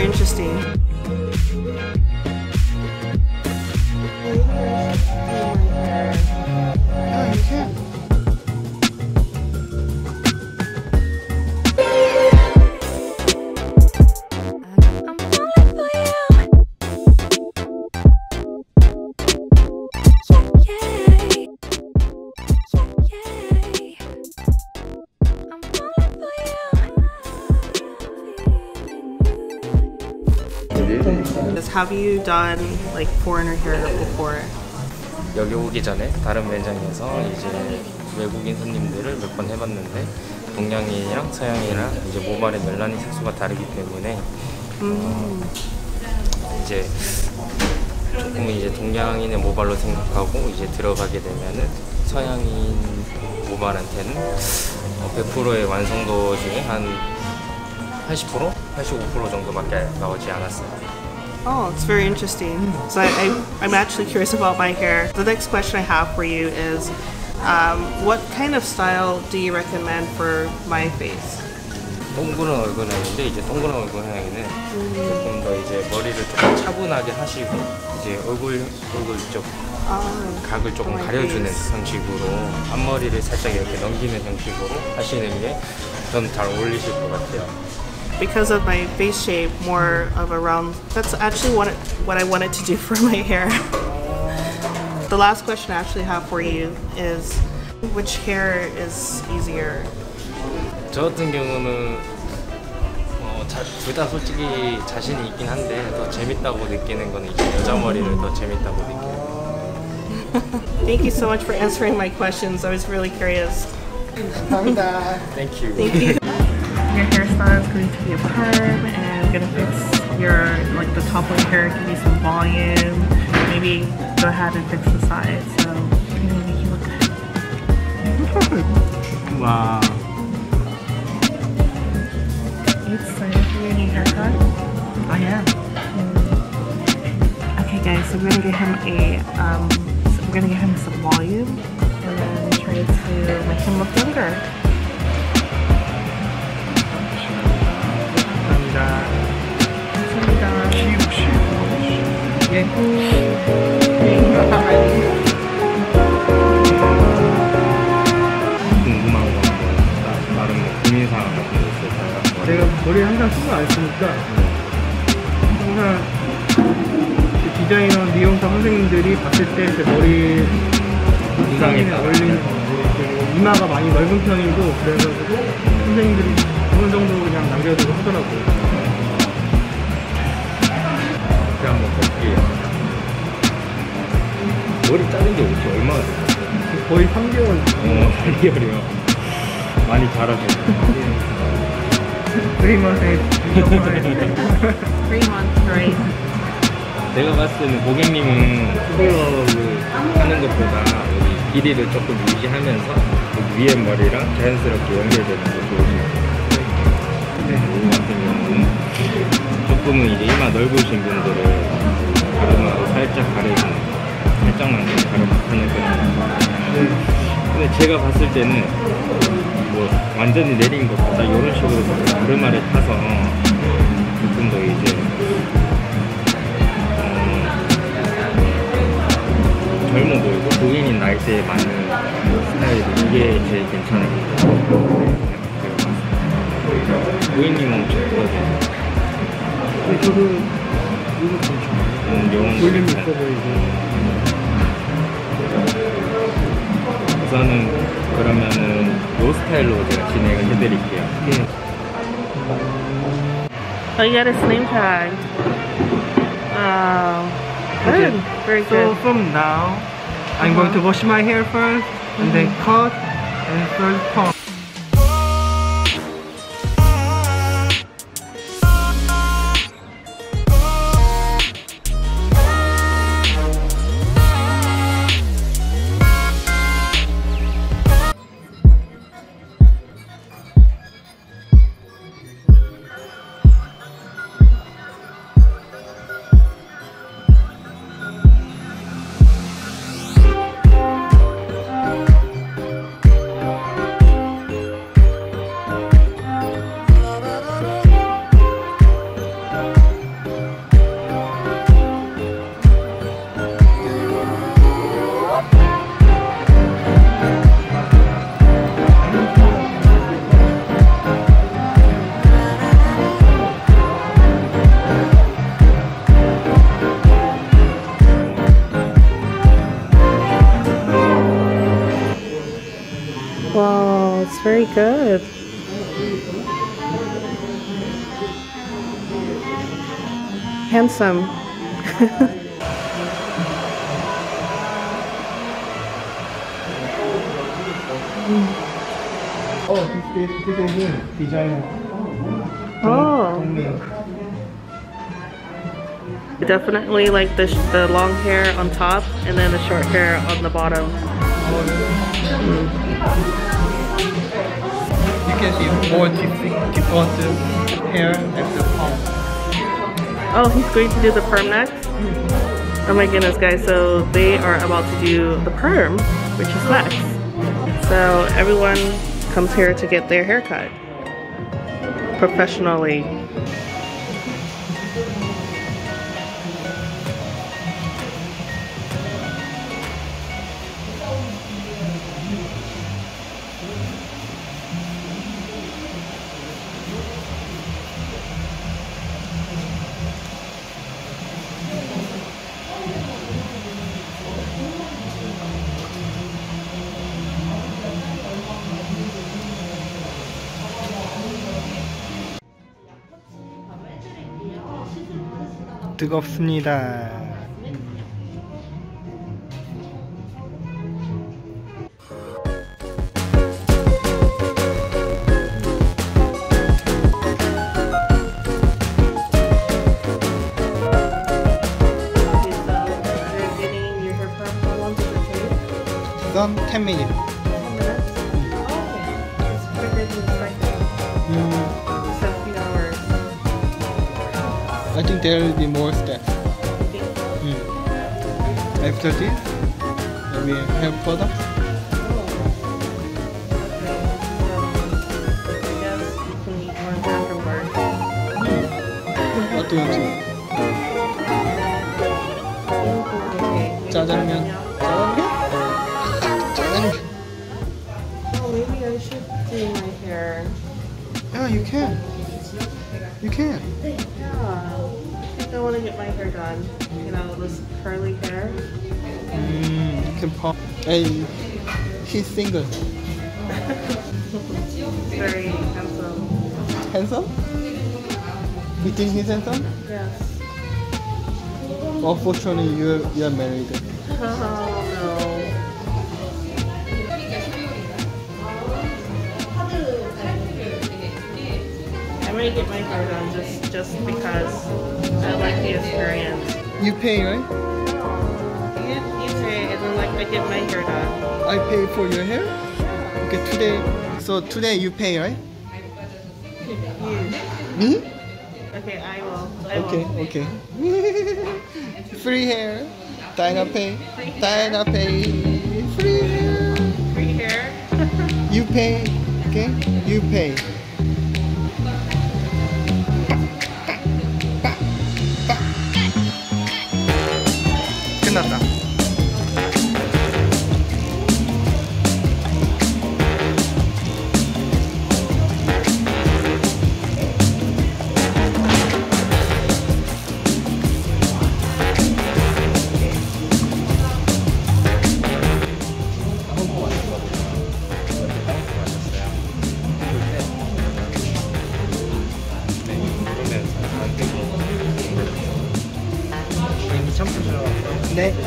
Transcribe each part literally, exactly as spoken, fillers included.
very interesting. Have you done like foreigner hair before? 여기 오기 전에 다른 매장에서 이제 외국인 손님들을 몇 번 해봤는데 동양인이랑 서양인이랑 이제 모발의 멜라닌 색소가 다르기 때문에 음. 어, 이제 조금 이제 동양인의 모발로 생각하고 이제 들어가게 되면은 서양인 모발한테는 어, 백 퍼센트의 완성도 중에 한 팔십 퍼센트? 팔십오 퍼센트 정도밖에 나오지 않았어요. Oh, it's very interesting. So I, I, I'm actually curious about my hair. The next question I have for you is, um, what kind of style do you recommend for my face? 동그란 얼굴 하는데 이제 동그란 얼굴 하기는 음. 조금 더 이제 머리를 조금 차분하게 하시고 이제 얼굴 얼굴 쪽 아, 각을 조금 가려주는 face. 형식으로 앞머리를 살짝 이렇게 넘기는 형식으로 하시는 게 전 잘 어울리실 것 같아요. Because of my face shape, more of a round. That's actually what, it, what I wanted to do for my hair. The last question I actually have for you is, which hair is easier? 저 같은 경우는 어, 둘 다 솔직히 자신이 있긴 한데 더 재밌다고 느끼는 거는 이제 여자 머리를 더 재밌다고 느껴요. Thank you so much for answering my questions. I was really curious. 감사합니다. Thank you. Thank you. Your hairstyle is going to be a perm and gonna fix your like the top of your hair, give you some volume. Maybe go ahead and fix the sides. So I'm gonna make you look good. Wow. You excited for your new haircut? I am. Mm. Okay, guys. So we're gonna get him a um. So we're gonna get him some volume and then try to make him look younger. 감사합니다. 예. 궁금한 거 다른 뭐 고민사항 같은 거 있을까요? 제가 머리 항상 신경 안 쓰니까 항상 디자이너, 미용사 선생님들이 봤을 때 제 머리 인상에 어울리는 그리고 이마가 많이 넓은 편이고 그래가지고 선생님들이 어느 정도 그냥 남겨두고 하더라고요. 제가 한번 볼게요. 머리 자른 지 혹시 얼마나 됐어요? 거의 삼 개월. 어, 삼 개월이요. 많이 자라셨어요. three months. Three months, right? 내가 봤을 때는 고객님은 투블럭을 하는 것보다 여기 길이를 조금 유지하면서 여기 위에 머리랑 자연스럽게 연결되는 게 좋으신 것 같아요. 이 같은 경우는 조금은 이제 이마 넓으신 분들을 가르마로 살짝 가리고 살짝만 가르마하는 그런. 근데 제가 봤을 때는 뭐 완전히 내린 것보다 이런 식으로 가르마를 타서 조금 더 이제 젊어 보이고 고객님 나이대에 맞는 스타일이 이게 제일 괜찮은 것 같아요. 고객님은 혹시 어떠세요? 저도 이거 괜찮아요. 음, 볼륨 있어 보이고. 우선은 그러면은 요 스타일로 제가 진행을 해드릴게요. 예. Oh, you got his name tag. Wow. Good. Very So good. from now, I'm Uh-huh. going to wash my hair first, and then cut, and first comb. Very good. Handsome. Oh, this, this, this is him, designer. Oh. Definitely like the, sh the long hair on top and then the short hair on the bottom. Mm. You can see more different, different hair at the palm. Oh, he's going to do the perm next? Oh my goodness, guys. So they are about to do the perm, which is next. So everyone comes here to get their hair cut professionally. 뜨겁습니다. Some ten minutes. ten minutes? Oh, it's quicker than expected. Mm, It's a few hours. I think there will be more steps. Mm. After this, maybe hair products. I guess you can eat more Dragon Bar. What do you want to eat? Okay. 짜장면. 짜장면? 짜장면. Oh, maybe I should do my hair. Yeah, you can. You can. Yeah. I think I want to get my hair done. You know, this curly hair. Mm, you can pop. Hey, he's single. Very handsome. Handsome? You think he's handsome? Yes. Unfortunately, you are, you are married. Oh, no. I'm gonna get my hair done just, just because I like the experience. You pay, right? You, you say, and then like I get my hair done. I pay for your hair? Okay, today. So today you pay, right? You. Me? Okay, I will. I Okay, will. okay. Free hair. Diana pay. Diana pay. Free hair. Free hair. You pay. Okay? You pay. 끝났다. 네. 이렇게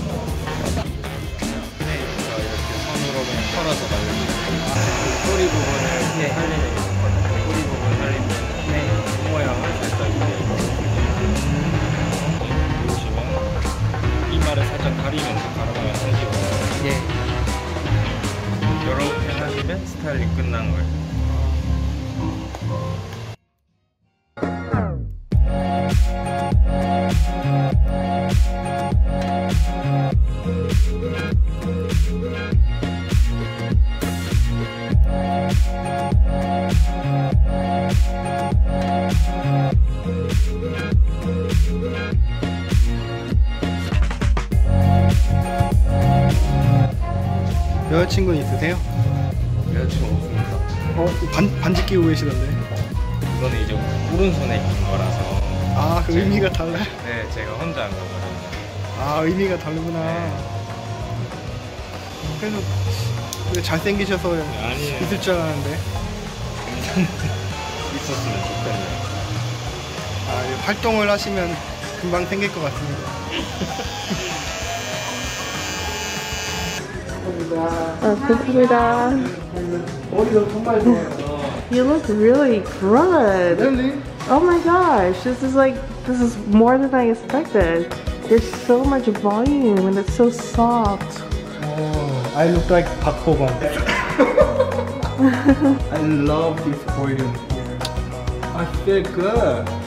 손으로 그냥 털어서 말려주세요. 꼬리 부분을 네. 살리는 거예요. 꼬리 부분 살리면 네. 모양을 살짝 이렇게 보시면 이마를 살짝 가리면서 가르마가 생기거든요. 예. 이렇게 하시면 스타일링 끝난 거예요. 여자친구 있으세요? 여자친구 없습니다. 어? 반, 반지 끼고 계시던데. 이거는 이제 오른손에 낀 거라서. 아, 그 의미가 달라요? 네, 제가 혼자 한 거거든요. 아, 의미가 다르구나. 네. 그래서 근데 잘생기셔서 아니에요. 있을 줄 알았는데. 있었으면 좋겠네요. 아, 이 활동을 하시면 금방 생길 것 같습니다. 감사합니다. 머리가 정말 좋아요. You look really good. Really? Oh my gosh, this is like, this is more than I expected. There's so much volume and it's so soft. Oh, I look like Park Bo-gum. I love this volume here. I feel good.